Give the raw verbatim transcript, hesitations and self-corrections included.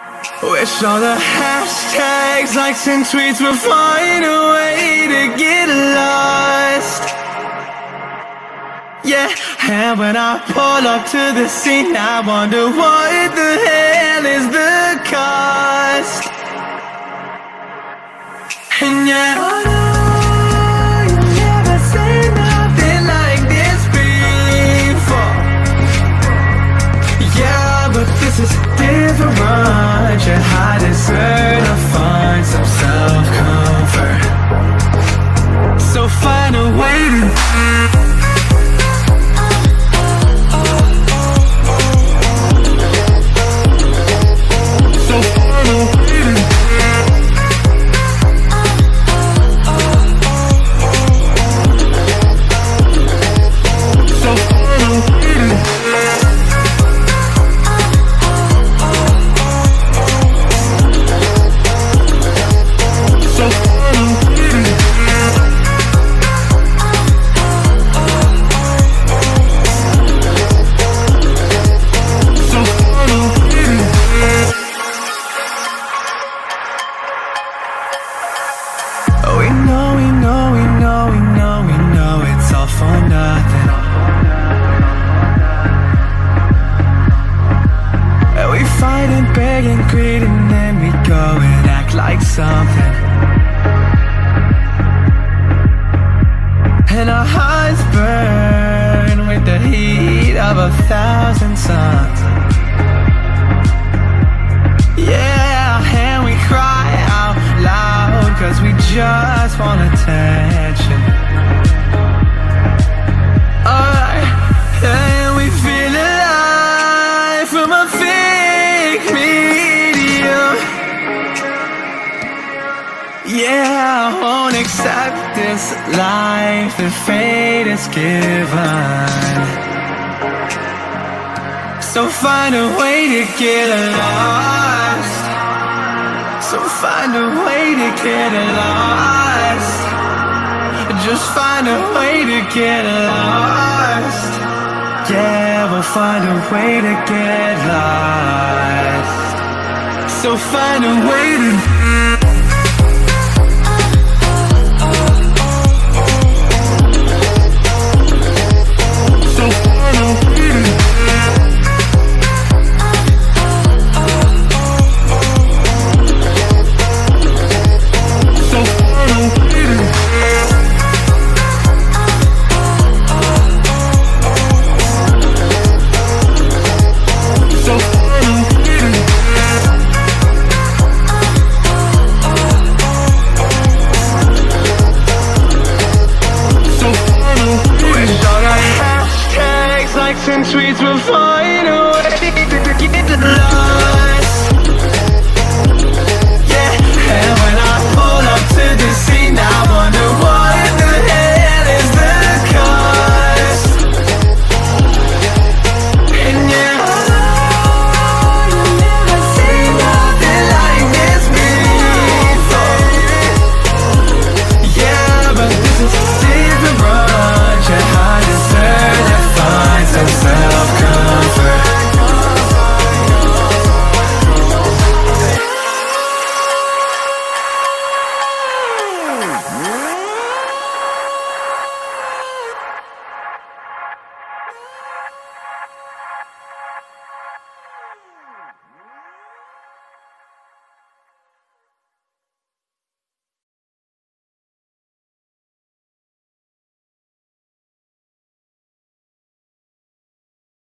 Wish all the hashtags, likes and tweets would find a way to get lost. Yeah, and when I pull up to the scene, I wonder what the hell is the cost. And yeah, oh no, you never seen nothing like this before. Yeah, but this is different. You deserve to find some self-comfort. So find a way to something, and our hearts burn with the heat of a thousand suns. Yeah, and we cry out loud cause we just want attention. Alright, and we feel alive from a fake medium. Yeah, I won't accept this life that fate is given. So find a way to get lost. So find a way to get lost. Just find a way to get lost. Yeah, we'll find a way to get lost. So find a way to